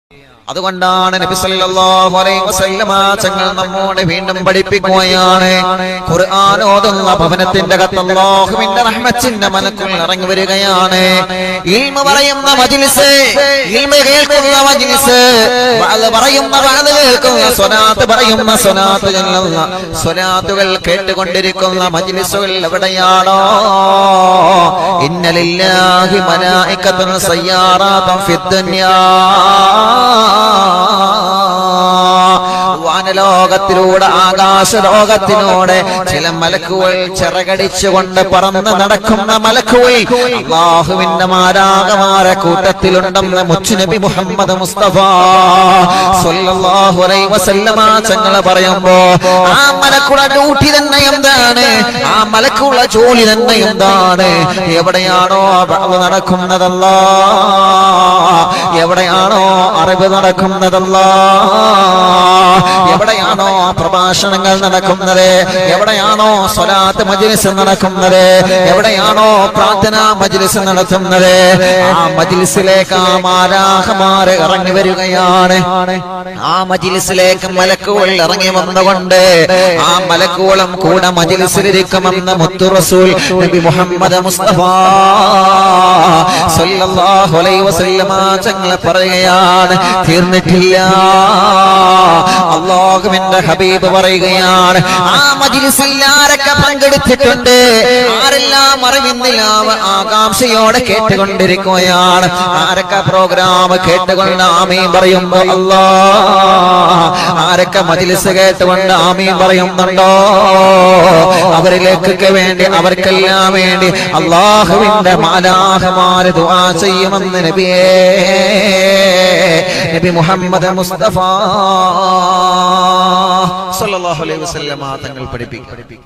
അതുകൊണ്ടാണ് നബി സല്ലല്ലാഹു അലൈഹി വസല്ലമ തങ്ങൾ നമ്മോട് വീണ്ടും പഠിപ്പിക്കുകയാണ്, ഖുർആൻ ഓതുന്ന ഭവനത്തിന്റെ അകത്ത് അല്ലാഹുവിന്റെ റഹ്മത്തിന്റെ മലക്കുകൾ ഇറങ്ങി വരികയാണ്. ഇൽമ പറയുന്ന മജ്ലിസ്, ഇൽമ കേൾക്കുന്ന മജ്ലിസ്, വഅദ് പറയുന്ന വഅദ് കേൾക്കുന്ന, സ്വലാത്ത് പറയുന്ന സ്വലാത്ത് ചൊല്ലുന്ന, സ്വലാത്തുകൾ കേട്ടുകൊണ്ടിരിക്കുന്ന മജ്ലിസുകൾ എവിടെയാണോ, ഇന്ന ലില്ലാഹി മലായികത്തുൻ സയ്യാറാത്തുൻ ഫിദ്ദുനിയാ, വാനലോകത്തിലൂടെ ആകാശലോകത്തിലൂടെ ചില മലക്കുകൾ ചിറകടിച്ചുകൊണ്ട് പറന്ന് നടക്കുന്ന മലക്കുകൾ അല്ലാഹുവിന്റെ മാലാഖമാരെ കൂട്ടത്തിലുണ്ടെന്ന് മുത്തുനബി മുഹമ്മദ് മുസ്തഫ സ്വല്ലല്ലാഹു അലൈഹി വസല്ലമ തങ്ങൾ പറയുമ്പോ ആ മലക്കുകളുടെ ഡ്യൂട്ടി തന്നെ എന്താണ്, ആ മലക്കുകളുടെ ജോലി തന്നെ എന്താണ്? എവിടെയാണോ വഅദ് നടക്കുന്നതല്ലാ, എവിടെയാണോ അറിവ് നടക്കുന്നതല്ലാ, എവിടെയാണോ പ്രഭാഷണങ്ങൾ നടക്കുന്നത്, എവിടെയാണോ സ്വലാത്ത് മജ്ലിസ് നടക്കുന്നത്, എവിടെയാണോ പ്രാർത്ഥനാ മജ്ലിസ് നടത്തുന്നത്, ആ മജ്ലിസിലേക്ക് ആ മാലാഖമാർ ഇറങ്ങി വരികയാണ്. ആ മജ്ലിസിലേക്ക് മലക്കുകൾ ഇറങ്ങി വന്നുകൊണ്ട് ആ മലക്കുകളും കൂടെ മജ്ലിസിലിരിക്കുമെന്ന് മുത്തു റസൂൽ നബി മുഹമ്മദ് മുസ്തഫ സ്വല്ലല്ലാഹു അലൈഹി വസല്ലമ തങ്ങൾ പറയുകയാണ്. തീർന്നിട്ടില്ല, അല്ലാഹുവിന്റെ ഹബീബ് പറയുകയാണ്, ആ മജ്ലിസിൽ ആരൊക്കെ പങ്കെടുത്തിട്ടുണ്ട്, ആരെല്ലാം അറിവിന്നിലാവ ആകാംക്ഷയോടെ കേട്ടുകൊണ്ടിരിക്കുകയാണ്, ആരൊക്കെ പ്രോഗ്രാം കേട്ടുകൊണ്ട് ആമീൻ പറയുമ്പോ ആരൊക്കെ മജ്ലിസ് കേട്ടുകൊണ്ട് ആമീൻ പറയുന്നുണ്ടോ, അവരിലേക്കൊക്കെ വേണ്ടി, അവർക്കെല്ലാം വേണ്ടി അല്ലാഹുവിന്റെ മാലാഖമാർ ദുആ ചെയ്യുമെന്ന് നബി മുഹമ്മദ് മുസ്തഫ സല്ലല്ലാഹു അലൈഹി വസല്ലമ തങ്ങൾ പഠിപ്പിക്കും.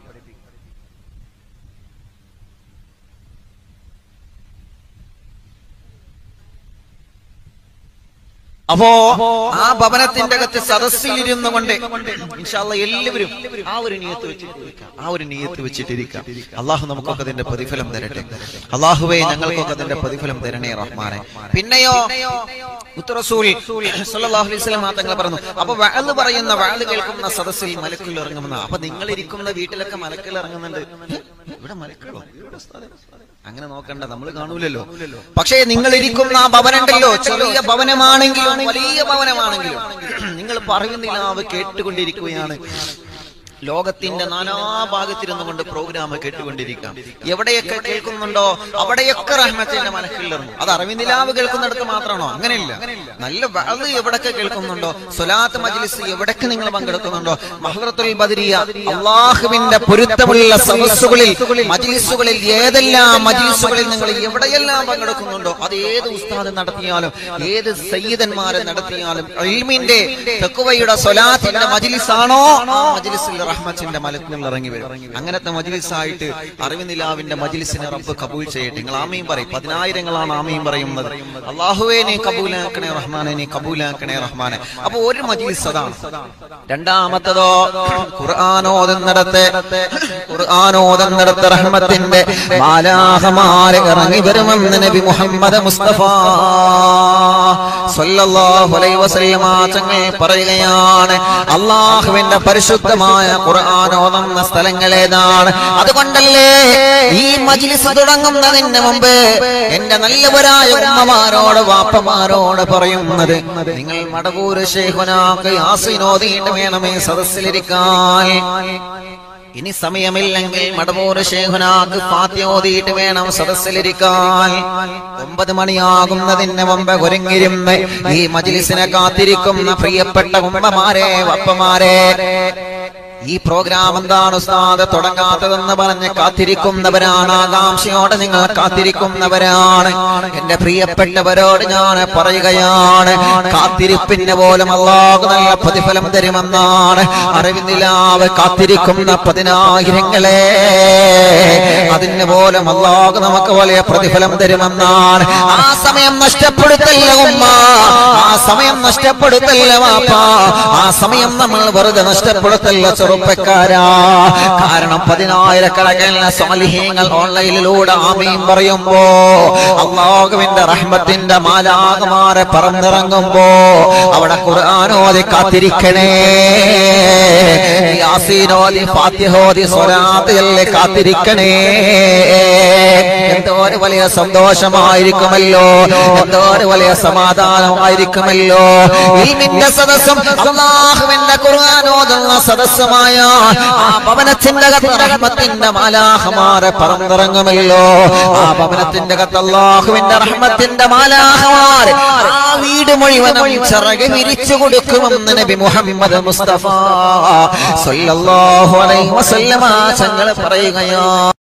അപ്പോ ആ ഭവനത്തിന്റെ അകത്ത് സദസ്സിലിരുന്നു കൊണ്ട് ഇൻഷാ അല്ലാഹ് എല്ലാവരും ആ ഒരു നിയ്യത്ത് വെച്ചിട്ടിരിക്കാം. അള്ളാഹു നമുക്കൊക്കെ അതിന്റെ പ്രതിഫലം തരട്ടെ. അള്ളാഹുവേ ഞങ്ങൾക്കൊക്കെ അതിന്റെ പ്രതിഫലം തരണേ റഹ്മാനെ. പിന്നെയോ റസൂൽ സല്ലല്ലാഹു അലൈഹി വസല്ലം തങ്ങൾ പറഞ്ഞു, അപ്പൊ വഅദ് പറയുന്ന, വഅദ് കേൾക്കുന്ന സദസ്സിൽ മലക്കുകൾ ഇറങ്ങുമെന്ന. അപ്പൊ നിങ്ങൾ ഇരിക്കുന്ന വീട്ടിലൊക്കെ മലക്കുകൾ ഇറങ്ങുന്നുണ്ട്, ഇവിടെ മലക്കുകളോ? അങ്ങനെ നോക്കണ്ട, നമ്മൾ കാണൂലല്ലോ. പക്ഷേ നിങ്ങൾ ഇരിക്കുന്ന ആ ഭവനമുണ്ടല്ലോ, ചെറിയ ഭവനമാണെങ്കിലും വലിയ ഭവനമാണെങ്കിലും നിങ്ങൾ പറയുന്നില്ല കേട്ടുകൊണ്ടിരിക്കുകയാണ്. ലോകത്തിന്റെ നാനാഭാഗത്തിരുന്നു കൊണ്ട് പ്രോഗ്രാം കേട്ടുകൊണ്ടിരിക്കാം. എവിടെയൊക്കെ കേൾക്കുന്നുണ്ടോ അവിടെയൊക്കെ റഹ്മത്തിന്റെ മലക്കുകൾ ഇറങ്ങും. അത് അറിവിനിലാവ് കേൾക്കുന്നിടത്ത് മാത്രമാണോ? അങ്ങനെയില്ല. നല്ല വഅദ് എവിടൊക്കെ കേൾക്കുന്നുണ്ടോ, സ്വലാത്ത് മജ്ലിസ് എവിടൊക്കെ നിങ്ങൾ പങ്കെടുക്കുന്നുണ്ടോ, മഹ്റത്തുൽ ബദരിയ, അല്ലാഹുവിന്റെ പൊരുത്തമുള്ള സദസ്സുകളിൽ മജ്ലിസുകളിൽ, ഏതെല്ലാം മജ്ലിസുകളിൽ നിങ്ങൾ എവിടെയെല്ലാം പങ്കെടുക്കുന്നുണ്ടോ, അത് ഏത് ഉസ്താദ് നടത്തിയാലും ഏത് സയ്യിദന്മാരെ നടത്തിയാലും ഇൽമിന്റെ തഖ്വയുടെ സ്വലാത്തിന്റെ മജ്ലിസാണോ, ആ മജ്ലിസിൽ റഹ്മത്തിന്റെ മലക്കുകൾ ഇറങ്ങി വരും. അങ്ങനത്തെ മജ്ലിസായിട്ട് അറിവിനിലാവിന്റെ മജ്ലിസിനെ റബ്ബ് കബൂൽ ചെയ്യട്ടെ. നിങ്ങൾ ആമീൻ പറയും. 10,000ങ്ങളാണ് ആമീൻ പറയുന്നത്. അല്ലാഹുവേ നീ കബൂലാക്കണേ റഹ്മാനെ, നീ കബൂലാക്കണേ റഹ്മാനെ. അപ്പൊ ഒരു മജ്ലിസ് അതാണ്. രണ്ടാമത്തതോ ഖുർആൻ ഓതുന്നിടത്ത് റഹ്മത്തിന്റെ മാലാഖമാർ ഇറങ്ങി വരുമെന്ന് നബി മുഹമ്മദ് മുസ്തഫ സ്വല്ലല്ലാഹു അലൈഹി വസല്ലമ തങ്ങൾ പറയുകയാണ്. അല്ലാഹുവിന്റെ പരിശുദ്ധമായ ഖുർആൻ ഓതുന്ന സ്ഥലങ്ങൾ ഏതാണ്? അതുകൊണ്ടല്ലേ ഈ മജ്ലിസ് തുടങ്ങുന്നതിന് മുമ്പ് എന്റെ നല്ലവരായ ഉമ്മമാരോട് വാപ്പമാരോട് പറയുന്നത്, നിങ്ങൾ മടവൂർ ശൈഖുനാക്ക് യാസീൻ ഓതിയിട്ട് വേണമേ സദസ്സിലിരിക്കാൻ. ഇനി സമയമില്ലെങ്കിൽ മടവൂർ ശൈഖുനാക്ക് ഫാത്തിഹ ഓതിയിട്ട് വേണം സദസ്സിലിരിക്കാൻ. 9 മണിയാകുന്നതിന് മുമ്പ് ഒരുങ്ങിരുന്ന് ഈ മജ്ലിസിനെ കാത്തിരിക്കുന്ന പ്രിയപ്പെട്ട ഉമ്മമാരെ വപ്പമാരെ, ഈ പ്രോഗ്രാം എന്താണ് ഉസ്താദ് തുടങ്ങാത്തതെന്ന് പറഞ്ഞ് കാത്തിരിക്കുന്നവരാണ്. ആകാംക്ഷയോടെ നിങ്ങൾ കാത്തിരിക്കുന്നവരാണ്. എന്റെ പ്രിയപ്പെട്ടവരോട് ഞാൻ പറയുകയാണ്, കാത്തിരിപ്പിന് പോലും അല്ലാഹു നല്ല പ്രതിഫലം തരുമെന്നാണ്. അറിവിനിലാവ് കാത്തിരിക്കുന്ന 10,000ങ്ങളെ, അതിന് പോലും അല്ലാഹു നമുക്ക് വലിയ പ്രതിഫലം തരുമെന്നാണ്. ആ സമയം നഷ്ടപ്പെടുത്തല്ല ഉമ്മ, ആ സമയം നഷ്ടപ്പെടുത്തല്ല വാപ്പാ, ആ സമയം നമ്മൾ വെറുതെ നഷ്ടപ്പെടുത്തല്ല ചെറുപ്പക്കാരാ. കാരണം 10,000 സ്വാലിഹീങ്ങൾ ഓൺലൈനിലൂടെ ആമീൻ പറയുമ്പോ, അല്ലാഹുവിന്റെ റഹ്മത്തിന്റെ മാലാഖമാരെ പറന്നിറങ്ങുമ്പോ അവിടെ ഖുർആൻ ഓതി കാത്തിരിക്കണേ, യാസീൻ ഓതി ഫാത്തിഹ ഓതി സ്വലാത്ത് ചൊല്ലി കാത്തിരിക്കണേ. എന്തോ ഒരു വലിയ സന്തോഷമായിരിക്കുമല്ലോ, എന്തോ ഒരു വലിയ സമാധാനമായിരിക്കുമല്ലോ. ഇൽമിന്റെ സദസ്സും അല്ലാഹുവിന്റെ ഖുർആൻ ഓതുന്ന സദസ്സുമായ ആ ഭവനത്തിന്റെ അകത്ത് റഹ്മത്തിന്റെ മാലാഖമാരെ പറന്നിറങ്ങുമല്ലോ. ആ ഭവനത്തിന്റെ അകത്ത് അല്ലാഹുവിന്റെ റഹ്മത്തിന്റെ മാലാഖമാർ ആ വീട് മുഴുവനും ചിറക് വിരിച്ചു കൊടുക്കുമെന്ന് നബി മുഹമ്മദ് മുസ്തഫ സല്ലല്ലാഹു അലൈഹി വസല്ലമ തങ്ങൾ പറയുകയാണ്.